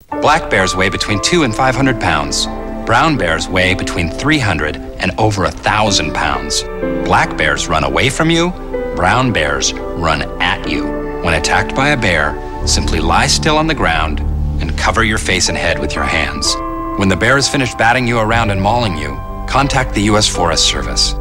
Black bears weigh between 200 and 500 pounds. Brown bears weigh between 300 and over 1,000 pounds. Black bears run away from you. Brown bears run at you. When attacked by a bear, simply lie still on the ground and cover your face and head with your hands. When the bear is finished batting you around and mauling you, contact the U.S. Forest Service.